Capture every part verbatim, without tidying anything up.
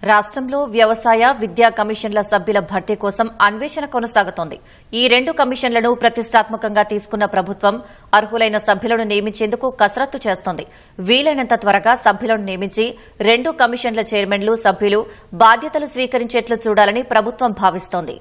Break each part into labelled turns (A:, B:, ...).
A: రాష్ట్రంలో వ్యవసాయ విద్యా కమిషన్ల సభ్యుల భర్తీ కోసం అన్వేషణ కొనసాగుతోంది. ఈ రెండు కమిషన్లను ప్రతిష్టాత్మకంగా తీసుకున్న ప్రభుత్వం అర్హులైన సభ్యులను నియమించేందుకు కసరత్తు చేస్తోంది. వీలైనంత త్వరగా సభ్యులను నియమించి రెండు కమిషన్ల చైర్మన్లు, సభ్యులు బాధ్యతలు స్వీకరించేట్లు చూడాలని ప్రభుత్వం భావిస్తోంది.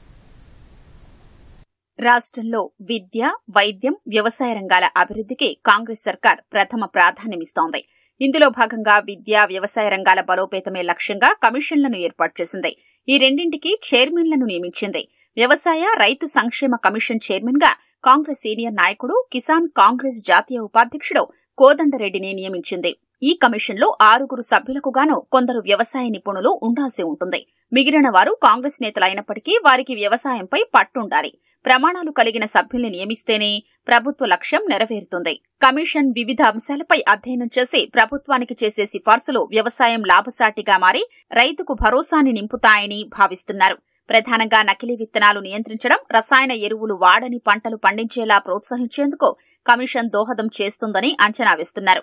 B: రాష్ట్రంలో విద్య, వైద్యం, వ్యవసాయ రంగాల అభివృద్ధికి కాంగ్రెస్ సర్కార్ ప్రథమ ప్రాధాన్యమిస్తోంది. ఇందులో భాగంగా విద్యా, వ్యవసాయ రంగాల బలోపేతమే లక్ష్యంగా కమిషన్లను ఏర్పాటు చేసింది. ఈ రెండింటికి చైర్మన్లను నియమించింది. వ్యవసాయ, రైతు సంక్షేమ కమిషన్ చైర్మన్ గా కాంగ్రెస్ సీనియర్ నాయకుడు, కిసాన్ కాంగ్రెస్ జాతీయ ఉపాధ్యక్షుడు కోదండరెడ్డిని నియమించింది. ఈ కమిషన్లో ఆరుగురు సభ్యులకు గాను కొందరు వ్యవసాయ నిపుణులు ఉండాల్సి ఉంటుంది. మిగిలిన వారు కాంగ్రెస్ నేతలైనప్పటికీ వారికి వ్యవసాయంపై పట్టుండాలి. ప్రమాణాలు కలిగిన సభ్యుల్ని నియమిస్తేనే ప్రభుత్వ లక్ష్యం నెరవేరుతుంది. కమిషన్ వివిధ అంశాలపై అధ్యయనం చేసి ప్రభుత్వానికి చేసే సిఫార్సులు వ్యవసాయం లాభసాటిగా మారి రైతుకు భరోసాని నింపుతాయని భావిస్తున్నారు. ప్రధానంగా నకిలీ విత్తనాలు నియంత్రించడం, రసాయన ఎరువులు వాడని పంటలు పండించేలా ప్రోత్సహించేందుకు కమిషన్ దోహదం చేస్తుందని అంచనా వేస్తున్నారు.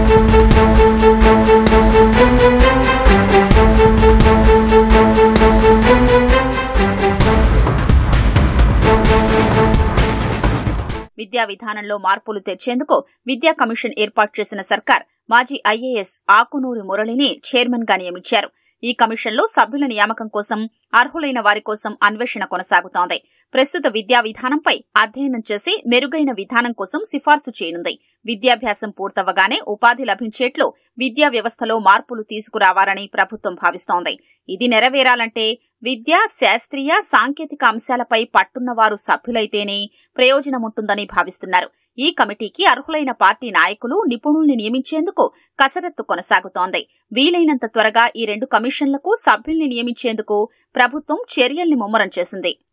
B: విద్యా విధానంలో మార్పులు తెచ్చేందుకు విద్యా కమిషన్ ఏర్పాటు చేసిన సర్కార్ మాజీ ఐఏఎస్ ఆకునూరి మురళిని చైర్మన్ గా నియమించారు. ఈ కమిషన్లో సభ్యుల నియామకం కోసం అర్హులైన వారి కోసం అన్వేషణ కొనసాగుతోంది. ప్రస్తుత విద్యా విధానంపై అధ్యయనం చేసి మెరుగైన విధానం కోసం సిఫార్సు చేయనుంది. విద్యాభ్యాసం పూర్తవగానే ఉపాధి లభించేట్లు విద్యా వ్యవస్థలో మార్పులు తీసుకురావాలని ప్రభుత్వం భావిస్తోంది. ఇది నెరవేరాలంటే విద్య, శాస్త్రీయ, సాంకేతిక అంశాలపై పట్టున్నవారు సభ్యులైతేనే ప్రయోజనముంటుందని భావిస్తున్నారు. ఈ కమిటీకి అర్హులైన పార్టీ నాయకులు, నిపుణుల్ని నియమించేందుకు కసరత్తు కొనసాగుతోంది. వీలైనంత త్వరగా ఈ రెండు కమిషన్లకు సభ్యుల్ని నియమించేందుకు ప్రభుత్వం చర్యల్ని ముమ్మరం చేసింది.